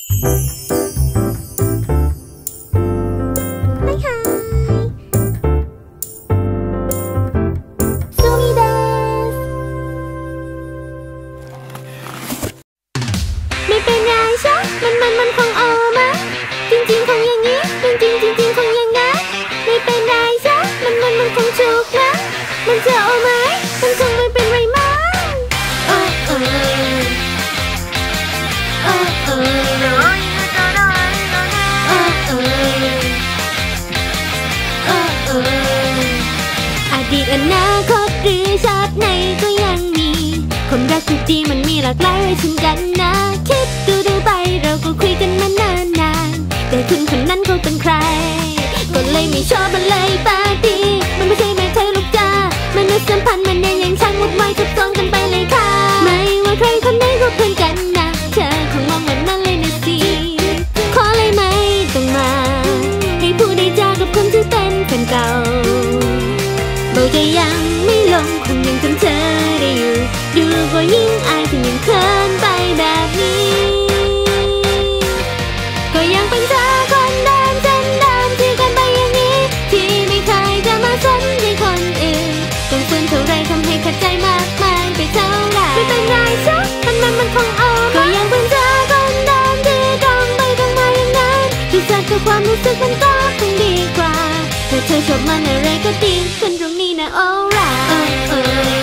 มันคงออกมาจริงๆคงอย่างนี้จริงคงอย่างนั้นไม่เป็นไรซะมันคงถูกนะมันจะเอาไหมมันคงไม่เป็นไรมั้งอดีตอนาคตหรือชาติไหนก็ยังมีคนรักที่ดีมันมีหลากหลายเช่นกันนะคิดดูไปเราก็คุยกันมานานแต่คุณคนนั้นเขาเป็นใครก็เลยไม่ชอบมันเลยปาร์ตี้มันไม่ใช่แม่เธอลูกจ้ามนุษยสัมพันธ์มันยังช่างวุ่นวายซับซ้อนกันไปเลยค่ะไม่ว่าใครคนไหนก็เพื่อนกันนะเธอคงมองแบบนั้นเลยนะสิขอเลยไหมต้องมาให้ผู้ได้จากับคนที่เป็นแฟนเก่าเบาใจยังไม่ลงคงยังจำเธอได้อยู่ดูก็ยิ่งอายถึงยังเขินไปแบบนี้ก็ยังเป็นเธอคนเดิมเส้นเดิมที่กันไปอย่างนี้ที่ไม่เคยจะมาสนใจคนอื่นต้องฝืนเท่าไรทำให้ขัดใจมากมายไปเท่าไรไม่เป็นไรสักมันคงออกก็ยังเป็นเธอคนเดิมที่ตรงไปตรงมาอย่างนั้นที่จัดกับความรู้สึกมันก็คงดีกว่าถ้าเธอชอบมันอะไรก็ดีกันตรงนี้นะ alright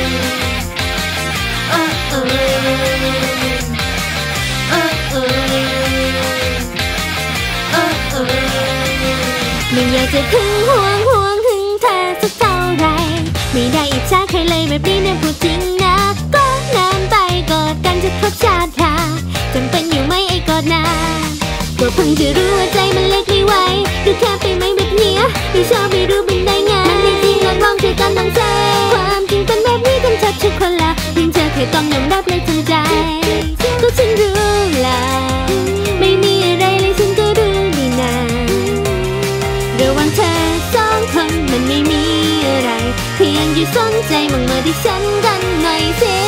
ไม่อยากจะพึ่งห่วงถึงเธอสักเท่าไรไม่ได้อิจฉาใครเลยแบบนี้นะพูดจริงนะก็นานไปกอดกันจะครบชาติค่ะจำเป็นอยู่ไหมไอ้กอดนาก็เพิ่งจะรู้ว่าใจมันเล็กไม่ไหวดูแค่ไปไหมแบบเนี้ยไม่ชอบไม่รู้เป็นได้ไงมันไม่จริงหรอกมองเธอกันต้องใจความจริงเป็นแบบนี้กันชัดทุกคนละเพียงเธอแค่ต้องยอมรับเลยทั้งใจก็ฉันรู้แล้วไม่มีอะไรเลยฉันก็รู้ดีนะระหว่างเธอสองคนมันไม่มีอะไรเพียงอยู่สนใจมองมาที่ฉันกันหน่อยสิ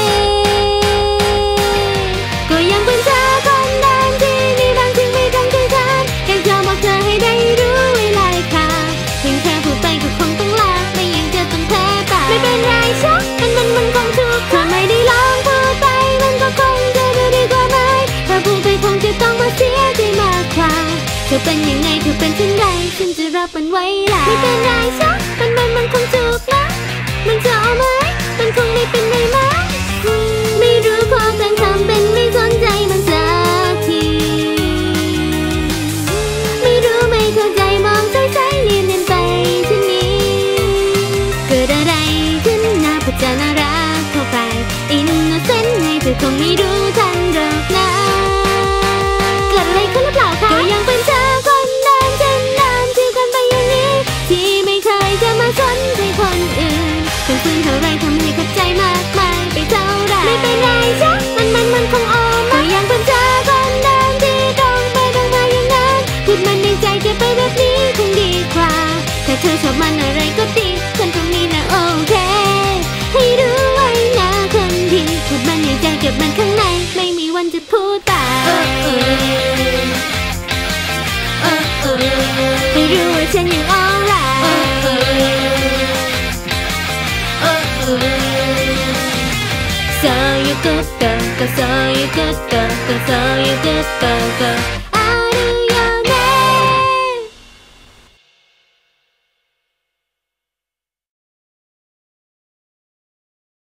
ก็ยังเป็นเธอคนเดิมที่มีบางสิ่งไม่ตรงใจฉันอยากจะบอกเธอให้ได้รู้เวลาค่ะเพียงแค่พูดไปก็คงต้องลาไม่ยังจะต้องแพ้ไปไม่เป็นไรชักมันคงถูกถ้าไม่ได้ลองพูดไปมันก็คงจะดูดีกว่าไหมถ้าพูดไปคงจะต้องมาเสียใจมากกว่าเธอเป็นยังไงเธอเป็นเช่นไรฉันจะรับมันไว้ล่ะไม่เป็นไรชักมันคงถูกนะมันจะเอาไหมมันคงไม่เป็นไรมั้งไม่รู้พอแต่งทำเป็นไม่สนใจมันสักทีไม่รู้ไม่เข้าใจมองใสๆเนียนไปเช่นนี้เกิดอะไรขึ้นน่าพิจารณาเข้าไปอินโนเซนต์ไงเธอคงไม่รู้ทันหรอกนะเกิดอะไรขึ้นหรือเปล่าคะก็ยังเป็นเธอคนเดิมเช่นเดิมที่กันไปอย่างนี้ที่ไม่เคยจะมาสนใจคนอื่นต้องฝืนเท่าไรทำให้ขัดใจมากมายไปเท่าไรไม่เป็นไรจ้ะมันคงออกมาก็ยังเป็นเธอคนเดิมที่ตรงไปตรงมาอย่างนั้นพูดมันในใจเก็บไปแบบนี้คงดีกว่าถ้าเธอชอบมันอะไรก็ดีคนตรงนี้นะโอเคให้รู้ไว้นะคนดีพูดมันในใจเก็บมันข้างในไม่มีวันจะพูดตามให้รู้ว่าฉันยังออนไลน์So you good girl, so you good girl, so you good girl.